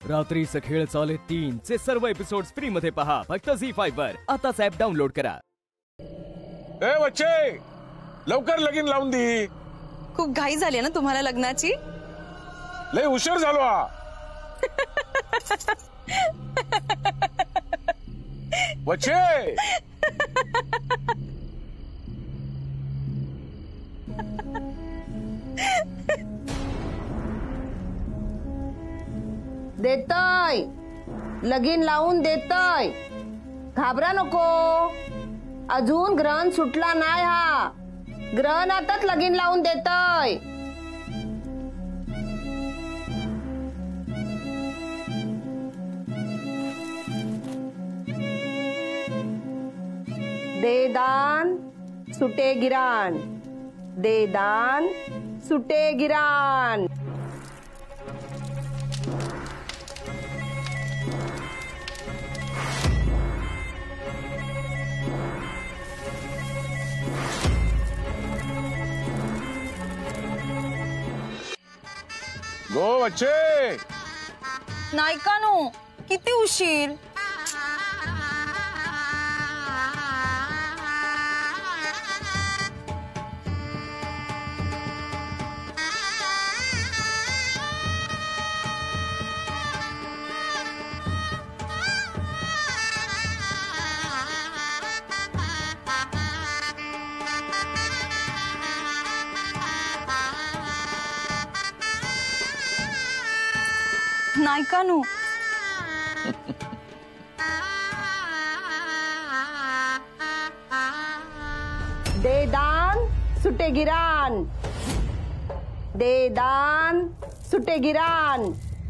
रात्रीचे खेळ चाले 3 चे सर्व एपिसोड्स फ्री मध्ये पहा फक्त झी5 वर। आताच ऍप डाउनलोड करा। ए बच्चे, लवकर लगीन लावून दी। खूप घाई झाली ना तुम्हाला लग्नाची? लय उशीर झालो हा। बच्चे देतय, लगीन लावून देतय, घाबरा नको। अजून ग्रहण सुटला नाही हा, ग्रहणातच लगीन लावून देतय। दे दान सुटे गिराण, दे दान सुटे गिराण। गो बच्चे। नाही का नो, किती उशीर। नाही का नो। दे दान सुटे गिराण, दे दान सुटे गिराण।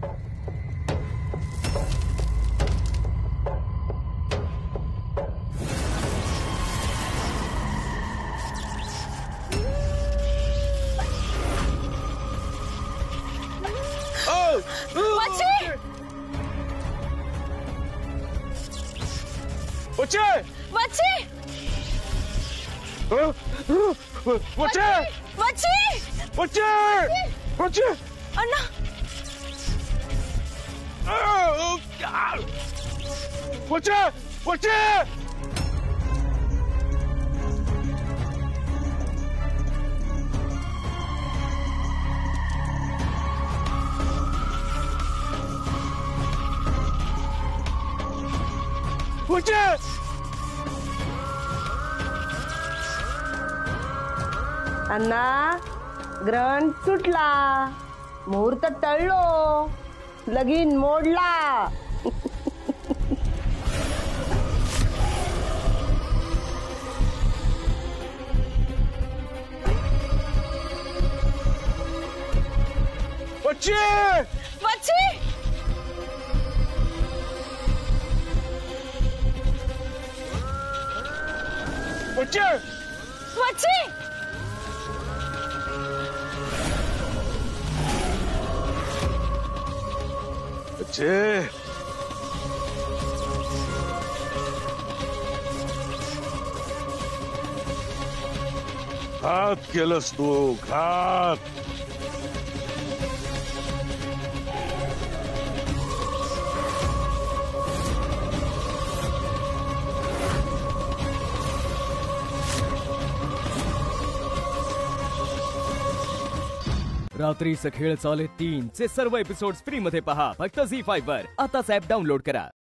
बच्चे बच्चे बच्चे बच्चे बच्चे बच्चे अन्ना बच्चे बच्चे बच्चे अण्णा, ग्रहण सुटला, मुहूर्त टळलो, लगीन मोडला। बच्चे बच्चे बच्चे बच्चे बच्चे घात केलंस तू, घात। रात्रीचे खेळ चाले 3 चे सर्व एपिसोड्स फ्री मध्ये पहा फक्त झी5 वर। आताच ऍप डाउनलोड करा।